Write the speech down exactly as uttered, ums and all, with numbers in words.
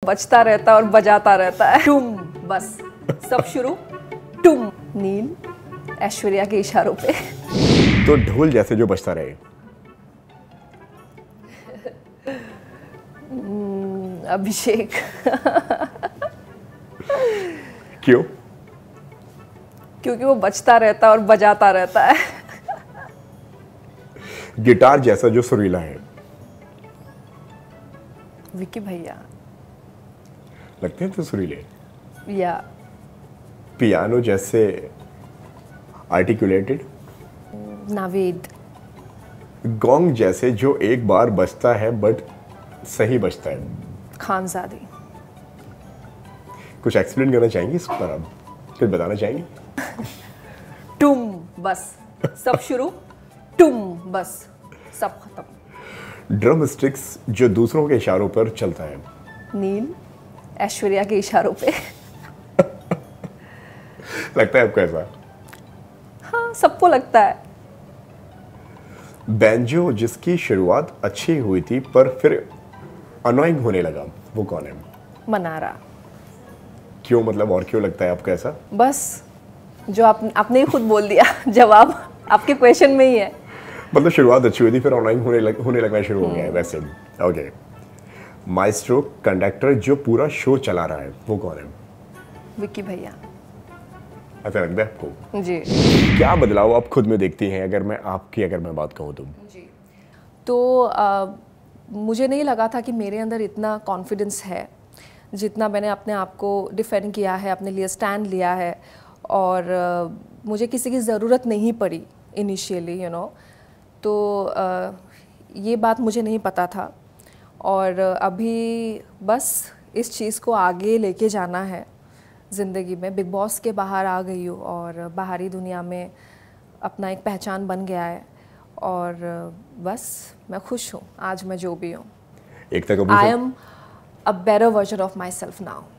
बजता रहता है और बजाता रहता है। टुम, बस सब शुरू। टुम, नील ऐश्वर्या के इशारों पे। तो ढोल जैसे जो बजता रहे। अभिषेक। क्यों? क्योंकि वो बजता रहता है और बजाता रहता है। गिटार जैसा जो सुरीला है। विकी भैया। लगते हैं तो सुरीले। या पियानो जैसे आर्टिकुलेटेड। नावेद। गोंग जैसे जो एक बार बजता है बट सही बजता है। खानजादी। कुछ एक्सप्लेन करना चाहेंगी इस पर? आप कुछ बताना चाहेंगी? टुम, बस सब शुरू। टुम, बस सब खत्म। ड्रम स्टिक्स जो दूसरों के इशारों पर चलता है। नील ऐश्वर्या के इशारों पे। लगता है आपको ऐसा? हाँ, सबको लगता है। बैंजो जिसकी शुरुआत अच्छी हुई थी पर फिर अनोइंग होने लगा, वो कौन है? मनारा। क्यों, मतलब और क्यों लगता है आपको ऐसा? बस जो आप आपने ही खुद बोल दिया, जवाब आपके क्वेश्चन में ही है। मतलब शुरुआत अच्छी हुई थी फिर अनोइंग होने लग, होने लगना शुरू हो गया है वैसे। ओके। माइस्ट्रो कंडक्टर जो पूरा शो चला रहा है, वो कौन है? विकी भैया। ऐसा लगता है आपको? जी। क्या बदलाव आप खुद में देखती हैं अगर मैं आपकी अगर मैं बात कहूँ तो? जी तो आ, मुझे नहीं लगा था कि मेरे अंदर इतना कॉन्फिडेंस है जितना मैंने अपने आप को डिफेंड किया है, अपने लिए स्टैंड लिया है। और आ, मुझे किसी की ज़रूरत नहीं पड़ी इनिशियली, यू नो। तो आ, ये बात मुझे नहीं पता था। और अभी बस इस चीज़ को आगे लेके जाना है ज़िंदगी में। बिग बॉस के बाहर आ गई हूँ और बाहरी दुनिया में अपना एक पहचान बन गया है। और बस मैं खुश हूँ आज मैं जो भी हूँ। एक तक I am a better version of myself now.